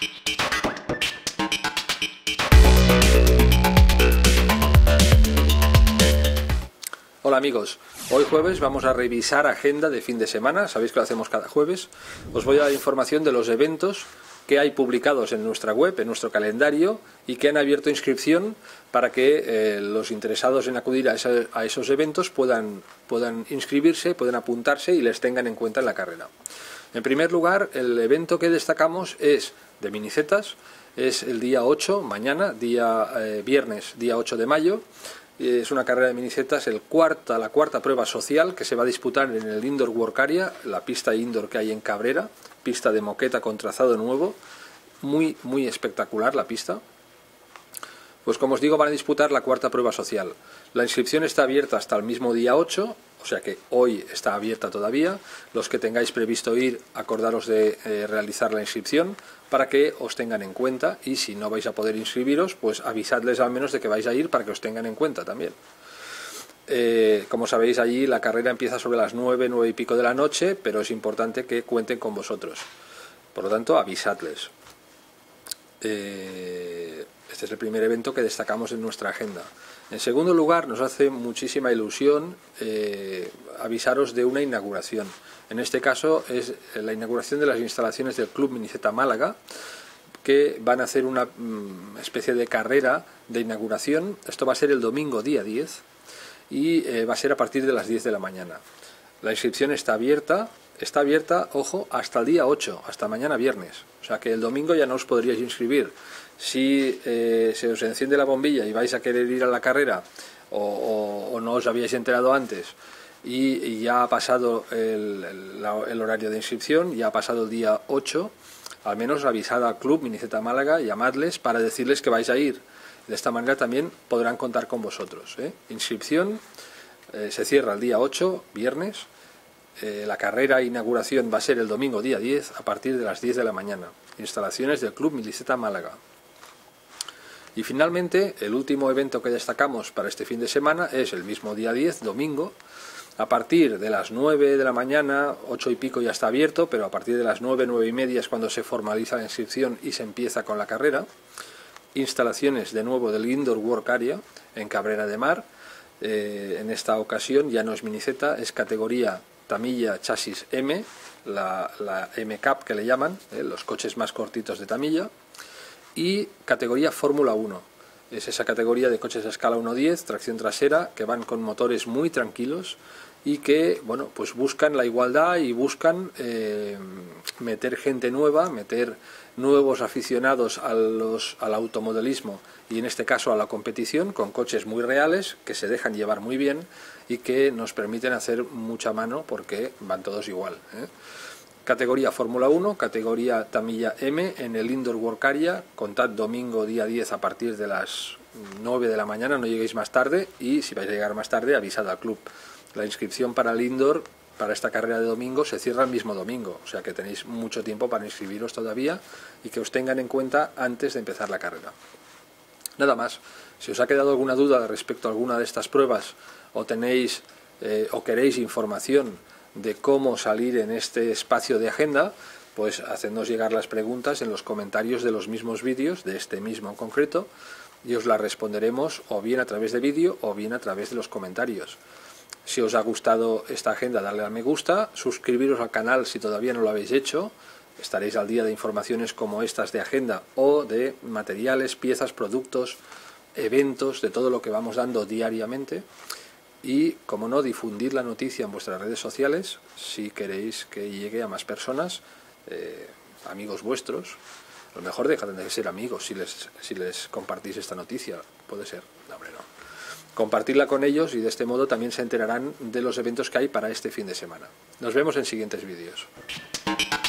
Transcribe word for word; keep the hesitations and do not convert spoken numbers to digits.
Hola amigos, hoy jueves vamos a revisar agenda de fin de semana, sabéis que lo hacemos cada jueves. Os voy a dar información de los eventos que hay publicados en nuestra web, en nuestro calendario, y que han abierto inscripción para que eh, los interesados en acudir a, esa, a esos eventos puedan, puedan inscribirse, puedan apuntarse y les tengan en cuenta en la carrera. En primer lugar, el evento que destacamos es de minicetas, es el día ocho, mañana, día eh, viernes, día ocho de mayo. Es una carrera de minicetas, el cuarta, la cuarta prueba social que se va a disputar en el Indoor Work Area, la pista indoor que hay en Cabrera, pista de moqueta con trazado nuevo, muy, muy espectacular la pista. Pues como os digo, van a disputar la cuarta prueba social. La inscripción está abierta hasta el mismo día ocho, o sea que hoy está abierta todavía. Los que tengáis previsto ir, acordaros de eh, realizar la inscripción para que os tengan en cuenta, y si no vais a poder inscribiros, pues avisadles al menos de que vais a ir para que os tengan en cuenta también. Eh, como sabéis, allí la carrera empieza sobre las nueve, nueve y pico de la noche, pero es importante que cuenten con vosotros. Por lo tanto, avisadles. Eh, este es el primer evento que destacamos en nuestra agenda. En segundo lugar, nos hace muchísima ilusión eh, avisaros de una inauguración. En este caso es la inauguración de las instalaciones del Club Miniceta Málaga, que van a hacer una mm, especie de carrera de inauguración. Esto va a ser el domingo día diez y eh, va a ser a partir de las diez de la mañana. La inscripción está abierta, está abierta, ojo, hasta el día ocho, hasta mañana viernes. O sea que el domingo ya no os podríais inscribir. Si eh, se os enciende la bombilla y vais a querer ir a la carrera o, o, o no os habíais enterado antes y, y ya ha pasado el, el, el horario de inscripción, ya ha pasado el día ocho, al menos avisad al Club Miniceta Málaga, llamadles para decirles que vais a ir. De esta manera también podrán contar con vosotros, ¿eh? Inscripción eh, se cierra el día ocho, viernes. Eh, la carrera e inauguración va a ser el domingo día diez a partir de las diez de la mañana. Instalaciones del Club Miniceta Málaga. Y finalmente, el último evento que destacamos para este fin de semana es el mismo día diez, domingo, a partir de las nueve de la mañana, ocho y pico ya está abierto, pero a partir de las nueve, nueve y media es cuando se formaliza la inscripción y se empieza con la carrera. Instalaciones de nuevo del Indoor Work Area en Cabrera de Mar. Eh, en esta ocasión ya no es miniceta, es categoría tamilla chasis M, la, la M Cup que le llaman, eh, los coches más cortitos de tamilla. Y categoría Fórmula uno, es esa categoría de coches a escala uno diez, tracción trasera, que van con motores muy tranquilos y que, bueno, pues buscan la igualdad y buscan eh, meter gente nueva, meter nuevos aficionados a los, al automodelismo y en este caso a la competición, con coches muy reales que se dejan llevar muy bien y que nos permiten hacer mucha mano porque van todos igual, ¿eh? Categoría Fórmula uno, categoría tamilla M en el Indoor Work Area, contad domingo día diez a partir de las nueve de la mañana, no lleguéis más tarde, y si vais a llegar más tarde avisad al club. La inscripción para el Indoor, para esta carrera de domingo, se cierra el mismo domingo, o sea que tenéis mucho tiempo para inscribiros todavía y que os tengan en cuenta antes de empezar la carrera. Nada más, si os ha quedado alguna duda respecto a alguna de estas pruebas o tenéis eh, o queréis información de cómo salir en este espacio de agenda, pues hacednos llegar las preguntas en los comentarios de los mismos vídeos, de este mismo en concreto, y os las responderemos o bien a través de vídeo o bien a través de los comentarios. Si os ha gustado esta agenda, darle al me gusta, suscribiros al canal si todavía no lo habéis hecho, estaréis al día de informaciones como estas de agenda o de materiales, piezas, productos, eventos, de todo lo que vamos dando diariamente. Y, como no, difundir la noticia en vuestras redes sociales si queréis que llegue a más personas, eh, amigos vuestros. A lo mejor dejan de ser amigos si les, si les compartís esta noticia, puede ser, no, hombre, no. Compartirla con ellos y de este modo también se enterarán de los eventos que hay para este fin de semana. Nos vemos en siguientes vídeos.